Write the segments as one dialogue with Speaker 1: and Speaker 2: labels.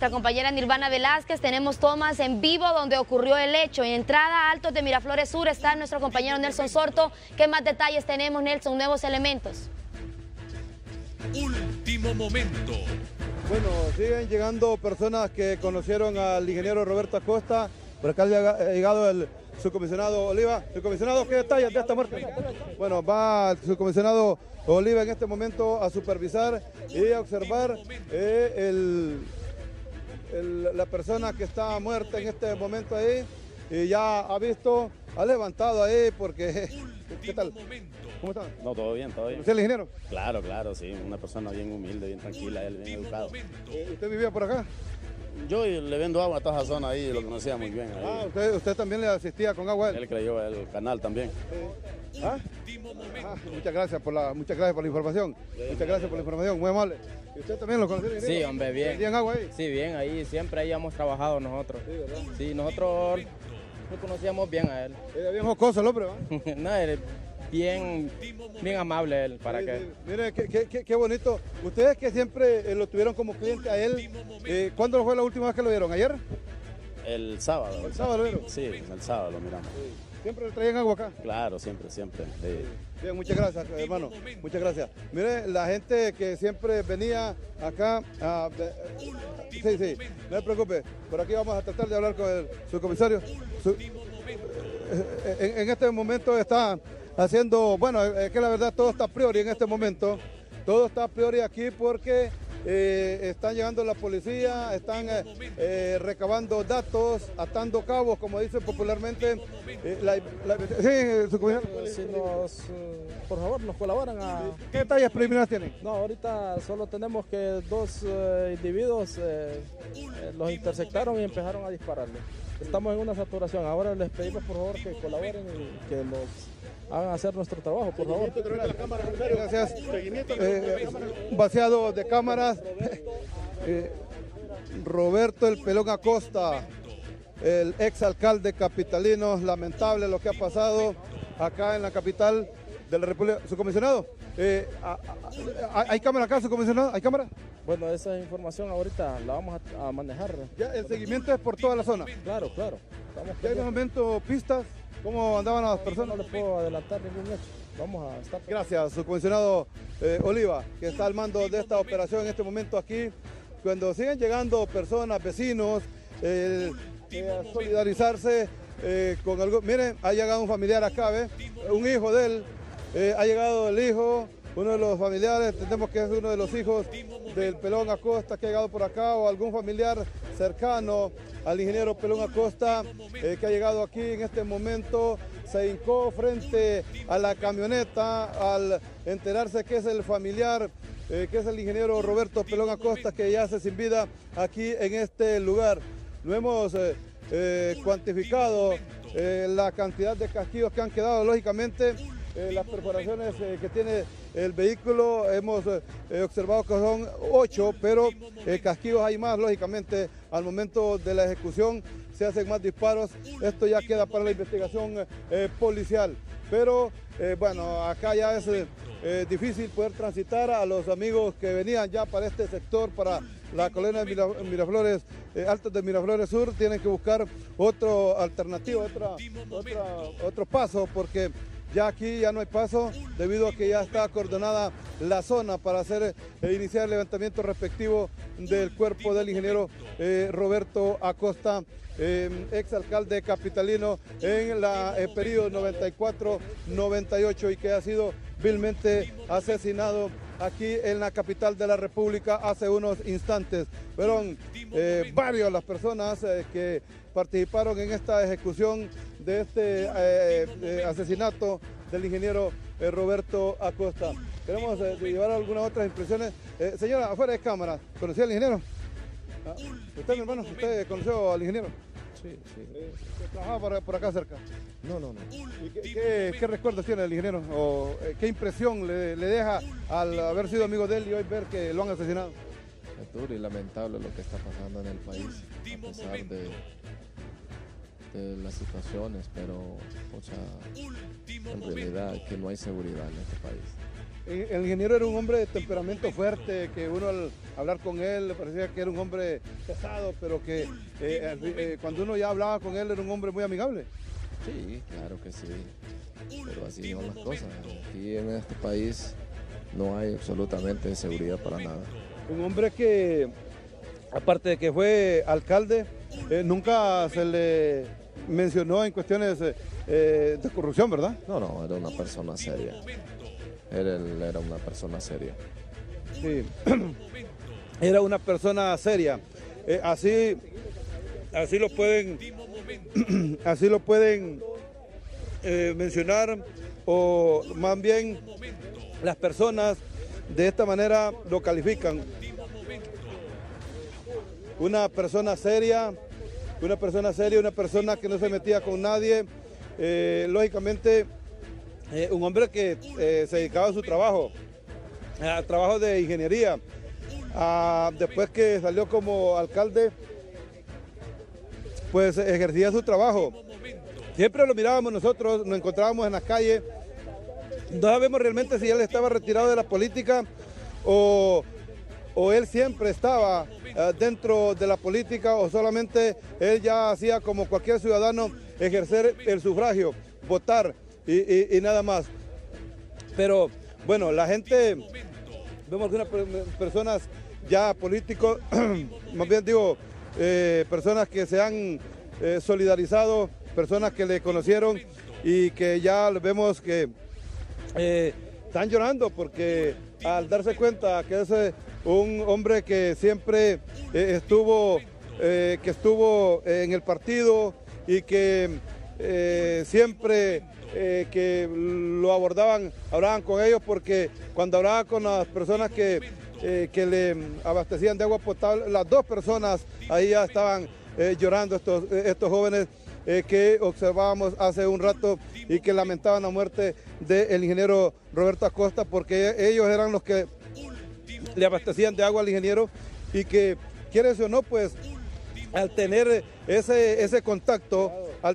Speaker 1: nuestra compañera Nirvana Velázquez. Tenemos tomas en vivo donde ocurrió el hecho. En entrada a Altos de Miraflores Sur está nuestro compañero Nelson Sorto. ¿Qué más detalles tenemos, Nelson? Nuevos elementos.
Speaker 2: Último momento.
Speaker 3: Bueno, siguen llegando personas que conocieron al ingeniero Roberto Acosta. Por acá ha llegado el subcomisionado Oliva. Subcomisionado, ¿qué detalles de esta muerte? Bueno, va el subcomisionado Oliva en este momento a supervisar y a observar la persona que está muerta en este momento ahí. Y ya ha visto, ha levantado ahí porque... ¿Qué tal? ¿Cómo está?
Speaker 4: No, todo bien, todo bien.
Speaker 3: ¿Usted es el ingeniero?
Speaker 4: Claro, claro, sí, una persona bien humilde, bien tranquila, él bien educado.
Speaker 3: ¿Usted vivía por acá?
Speaker 4: Yo le vendo agua a toda esa zona ahí, lo conocía muy bien. Ahí.
Speaker 3: Ah, usted también le asistía con agua a él.
Speaker 4: Él creyó el canal también.
Speaker 3: ¿Ah? Muchas gracias por la información. Muchas gracias por la información, muy amable. ¿Y usted también lo conocía?
Speaker 5: Sí, hombre, bien.
Speaker 3: ¿Tienen agua ahí?
Speaker 5: Sí, bien, ahí siempre ahí hemos trabajado nosotros.
Speaker 3: Sí, ¿verdad?
Speaker 5: Sí, nosotros lo conocíamos bien a él.
Speaker 3: Era bien jocoso el hombre, ¿verdad?
Speaker 5: No, él bien amable él, para
Speaker 3: Sí,
Speaker 5: que...
Speaker 3: sí. Mire, qué bonito. Ustedes que siempre lo tuvieron como cliente a él, ¿cuándo fue la última vez que lo vieron? ¿Ayer?
Speaker 4: El sábado.
Speaker 3: ¿El sábado lo vieron?
Speaker 4: Sí, el sábado lo miramos.
Speaker 3: ¿Siempre le traían agua acá?
Speaker 4: Claro, siempre, siempre. Sí.
Speaker 3: Bien, muchas gracias, hermano. Muchas gracias. Mire, la gente que siempre venía acá... sí, no se preocupe. Por aquí vamos a tratar de hablar con el subcomisario. En este momento está haciendo... Bueno, es que la verdad todo está a priori en este momento. Todo está a priori aquí porque... están llegando la policía, están recabando datos, atando cabos, como dicen popularmente.
Speaker 6: Si por favor, nos colaboran a...
Speaker 3: ¿Qué detalles preliminares tienen?
Speaker 6: No, ahorita solo tenemos que dos individuos los interceptaron y empezaron a dispararle. Estamos en una saturación. Ahora les pedimos por favor que colaboren y que nos hagan hacer nuestro trabajo, por favor.
Speaker 3: Gracias. Vaciado de cámaras. Roberto El Pelón Acosta, el exalcalde capitalino. Lamentable lo que ha pasado acá en la capital de la República. ¿Subcomisionado? ¿Hay cámara acá, subcomisionado? ¿Hay cámara?
Speaker 6: Bueno, esa información ahorita la vamos a manejar.
Speaker 3: Ya, el seguimiento es por toda la zona.
Speaker 6: Claro.
Speaker 3: ¿Ya hay de momento pistas? ¿Cómo andaban las personas?
Speaker 6: No les puedo adelantar ningún hecho. Vamos a estar...
Speaker 3: Gracias, subcomisionado Oliva, que está al mando de esta operación en este momento aquí. Cuando siguen llegando personas, vecinos, a solidarizarse con algo. Miren, ha llegado un familiar acá, ¿ves? Un hijo de él. Ha llegado el hijo, uno de los familiares, entendemos que es uno de los hijos del Pelón Acosta que ha llegado por acá, o algún familiar cercano al ingeniero Pelón Acosta que ha llegado aquí en este momento. Se hincó frente a la camioneta al enterarse que es el familiar, que es el ingeniero Roberto Pelón Acosta, que yace sin vida aquí en este lugar. No hemos cuantificado la cantidad de casquillos que han quedado, lógicamente. Las perforaciones que tiene el vehículo, hemos observado que son 8, pero casquillos hay más, lógicamente. Al momento de la ejecución se hacen más disparos. Esto ya queda para la investigación policial. Pero bueno, acá ya es difícil poder transitar. A los amigos que venían ya para este sector, para la colonia de Miraflores, Altos de Miraflores Sur, tienen que buscar otra alternativa, otro paso, porque ya aquí ya no hay paso, debido a que ya está acordonada la zona para iniciar el levantamiento respectivo del cuerpo del ingeniero Roberto Acosta, exalcalde capitalino en el periodo 94-98, y que ha sido vilmente asesinado aquí en la capital de la República hace unos instantes. Fueron varias las personas que participaron en esta ejecución de este asesinato del ingeniero Roberto Acosta. Queremos llevar algunas otras impresiones. Señora, afuera de cámara, ¿conocía al ingeniero? ¿Usted, mi hermano, usted conoció al ingeniero?
Speaker 6: Sí.
Speaker 3: ¿Trabajaba por acá cerca?
Speaker 6: No.
Speaker 3: ¿Y qué recuerdos tiene del ingeniero? ¿O qué impresión le deja al haber sido amigo de él y hoy ver que lo han asesinado?
Speaker 7: Es duro y lamentable lo que está pasando en el país, a pesar de las situaciones, pero en realidad que no hay seguridad en este país.
Speaker 3: El ingeniero era un hombre de temperamento fuerte, que uno al hablar con él le parecía que era un hombre pesado, pero que cuando uno ya hablaba con él era un hombre muy amigable.
Speaker 7: Sí, claro que sí, pero así son las cosas. Aquí en este país no hay absolutamente seguridad para nada.
Speaker 3: Un hombre que, aparte de que fue alcalde, nunca se le mencionó en cuestiones de corrupción, ¿verdad?
Speaker 7: No, era una persona seria. Él era una persona seria.
Speaker 3: Sí, era una persona seria. Así lo pueden, mencionar, o más bien las personas de esta manera lo califican. Una persona seria, una persona que no se metía con nadie, lógicamente un hombre que se dedicaba a su trabajo, al trabajo de ingeniería. Después que salió como alcalde, pues ejercía su trabajo. Siempre lo mirábamos nosotros, nos encontrábamos en las calles. No sabemos realmente si él estaba retirado de la política o él siempre estaba dentro de la política, o solamente él ya hacía como cualquier ciudadano, ejercer el sufragio, votar y nada más. Pero bueno, la gente, vemos algunas personas ya políticos, más bien digo, personas que se han solidarizado, personas que le conocieron y que ya vemos que están llorando porque al darse cuenta que es un hombre que siempre estuvo en el partido y que siempre que lo hablaban con ellos, porque cuando hablaba con las personas que le abastecían de agua potable, las dos personas ahí ya estaban llorando, estos jóvenes que observábamos hace un rato y que lamentaban la muerte del ingeniero Roberto Acosta, porque ellos eran los que le abastecían de agua al ingeniero, y que, quieres o no, pues al tener ese contacto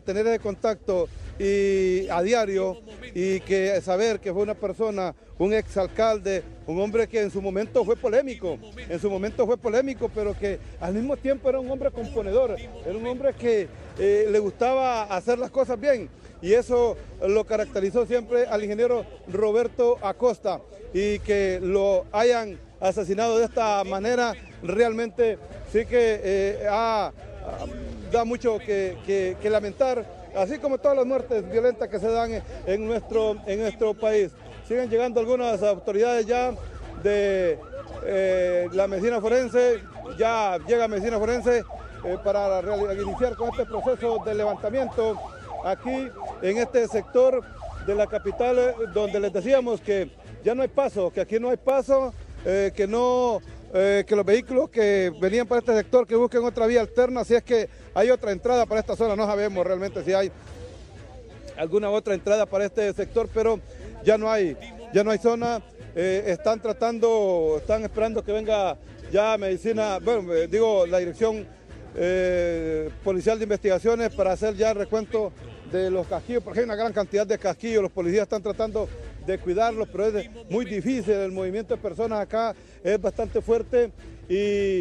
Speaker 3: y a diario, y que saber que fue una persona, un exalcalde, un hombre que en su momento fue polémico, pero que al mismo tiempo era un hombre componedor, era un hombre que le gustaba hacer las cosas bien, y eso lo caracterizó siempre al ingeniero Roberto Acosta, y que lo hayan asesinado de esta manera realmente sí que da mucho que lamentar, así como todas las muertes violentas que se dan en nuestro país. Siguen llegando algunas autoridades ya de la medicina forense, ya llega medicina forense para iniciar con este proceso de levantamiento aquí en este sector de la capital, donde les decíamos que ya no hay paso, que aquí no hay paso, que los vehículos que venían para este sector que busquen otra vía alterna, si es que hay otra entrada para esta zona. No sabemos realmente si hay alguna otra entrada para este sector, pero ya no hay zona. Están esperando que venga ya medicina, la dirección policial de investigaciones para hacer ya el recuento de los casquillos, porque hay una gran cantidad de casquillos. Los policías están tratando de cuidarlos, pero es muy difícil. El movimiento de personas acá es bastante fuerte y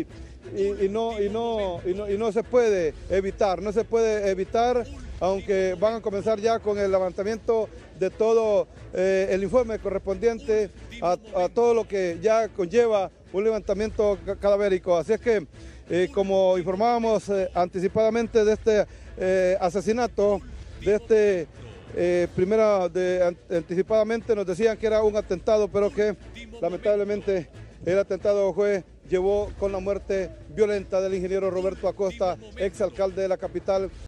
Speaker 3: no se puede evitar, aunque van a comenzar ya con el levantamiento de todo el informe correspondiente a todo lo que ya conlleva un levantamiento cadavérico. Así es que, como informábamos anticipadamente de este asesinato, anticipadamente nos decían que era un atentado, pero que lamentablemente el atentado llevó con la muerte violenta del ingeniero Roberto Acosta, exalcalde de la capital.